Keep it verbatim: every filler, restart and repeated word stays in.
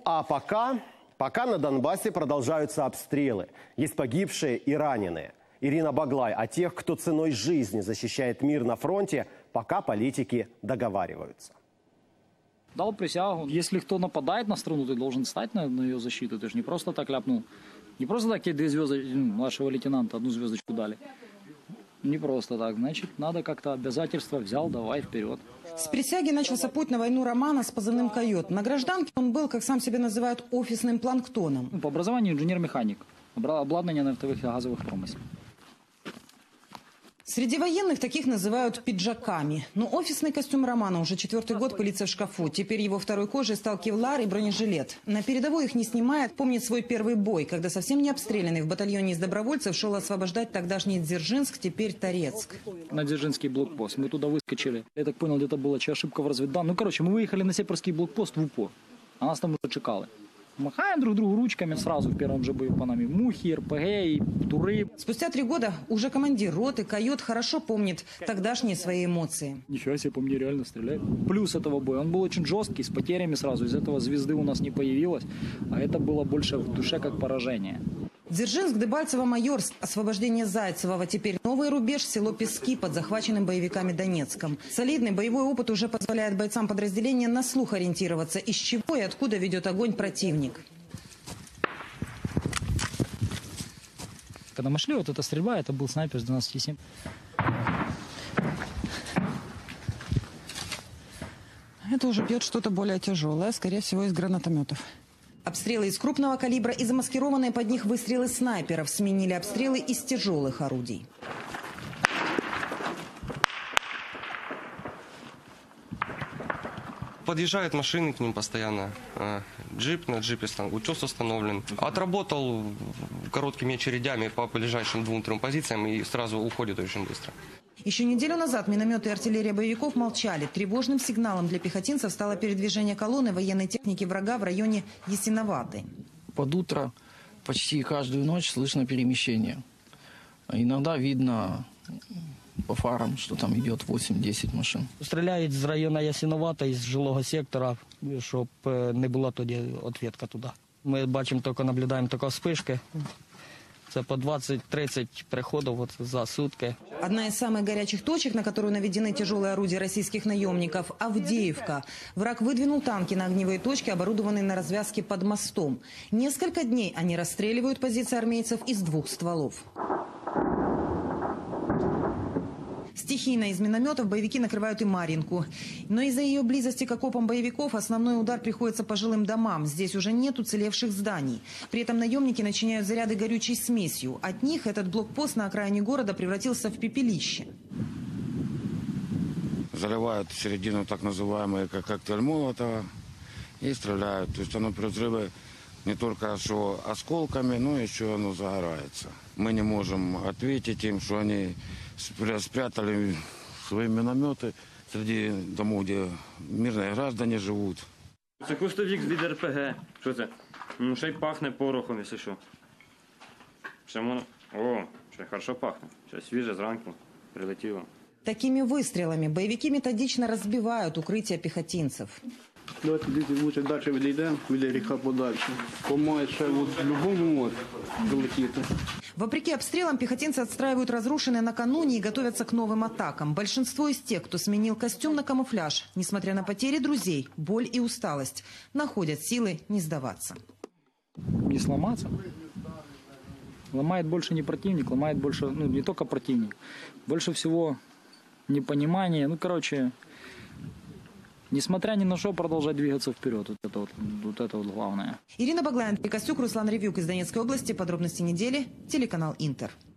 а пока, пока на Донбассе продолжаются обстрелы. Есть погибшие и раненые. Ирина Баглай о тех, кто ценой жизни защищает мир на фронте, пока политики договариваются. Дал присягу. Если кто нападает на страну, ты должен стать на, на ее защиту. Ты же не просто так ляпнул. Не просто так тебе две звезды младшего лейтенанта, одну звездочку дали. Не просто так. Значит, надо как-то обязательства взял, давай вперед. С присяги начался путь на войну Романа с позывным «Койот». На гражданке он был, как сам себя называют, офисным планктоном. По образованию инженер-механик. Обладнание нефтовых и газовых промыслов. Среди военных таких называют пиджаками. Но офисный костюм Романа уже четвертый год пылится в шкафу. Теперь его второй кожей стал кевлар и бронежилет. На передовой их не снимает, помнит свой первый бой, когда совсем не обстрелянный в батальоне из добровольцев шел освобождать тогдашний Дзержинск, теперь Торецк. На Дзержинский блокпост. Мы туда выскочили. Я так понял, где-то была ошибка в разведданных. Ну, короче, мы выехали на Северский блокпост в упор. А нас там уже чекали. Махаем друг другу ручками сразу в первом же бою по нами. Мухи, РПГ и туры. Спустя три года уже командир роты «Койот» хорошо помнит тогдашние свои эмоции. Ничего себе, по мне реально стреляет. Плюс этого боя. Он был очень жесткий, с потерями сразу. Из этого звезды у нас не появилось. А это было больше в душе как поражение. Дзержинск, Дебальцево, Майорск, освобождение Зайцевого. Теперь новый рубеж – село Пески под захваченным боевиками Донецком. Солидный боевой опыт уже позволяет бойцам подразделения на слух ориентироваться, из чего и откуда ведет огонь противник. Когда мы шли, вот эта стрельба, это был снайпер с двенадцати семь. Это уже бьет что-то более тяжелое, скорее всего, из гранатометов. Обстрелы из крупного калибра и замаскированные под них выстрелы снайперов сменили обстрелы из тяжелых орудий. Подъезжают машины к ним постоянно. Джип на джипе, утес установлен. Отработал короткими очередями по ближайшим двум-трем позициям и сразу уходит очень быстро. Еще неделю назад минометы и артиллерия боевиков молчали. Тревожным сигналом для пехотинцев стало передвижение колонны военной техники врага в районе Ясиноватой. Под утро почти каждую ночь слышно перемещение. Иногда видно по фарам, что там идет восемь-десять машин. Стреляють з району Ясиновата, із жилого сектора, щоб не була тоді відповідка туди. Ми бачимо, тільки наблюдаємо тільки вспишки. Это по двадцать-тридцать приходов вот за сутки. Одна из самых горячих точек, на которую наведены тяжелые орудия российских наемников – Авдеевка. Враг выдвинул танки на огневые точки, оборудованные на развязке под мостом. Несколько дней они расстреливают позиции армейцев из двух стволов. Стихийно из минометов боевики накрывают и Марьинку. Но из-за ее близости к окопам боевиков основной удар приходится по жилым домам. Здесь уже нет уцелевших зданий. При этом наемники начиняют заряды горючей смесью. От них этот блокпост на окраине города превратился в пепелище. Заливают середину так называемый как коктейль Молотова и стреляют. То есть оно при взрыве не только что осколками, но еще оно загорается. Мы не можем ответить им, что они спрятали свои минометы среди домов, где мирные граждане живут. Це кустовік від РПГ. Що це? Ну, ще й пахне порохом, якщо що. Ще воно... О, ще хорошо пахне. Ще свіже зранку прилетіло. Такими выстрелами боевики методично разбивают укрытия пехотинцев. Давайте лучше далі відійдемо, від ріка подальше. Помає ще в будь-якому може долетіти. Вопреки обстрелам пехотинцы отстраивают разрушенные накануне и готовятся к новым атакам. Большинство из тех, кто сменил костюм на камуфляж, несмотря на потери друзей, боль и усталость, находят силы не сдаваться. Не сломаться. Ломает больше не противник, ломает больше, ну, не только противник. Больше всего непонимание. Ну, короче, несмотря ни на что, продолжать двигаться вперед. Вот это вот, вот это вот главное. Ирина Баглай, Андрей Костюк, Руслан Ревюк из Донецкой области. Подробности недели. Телеканал Интер.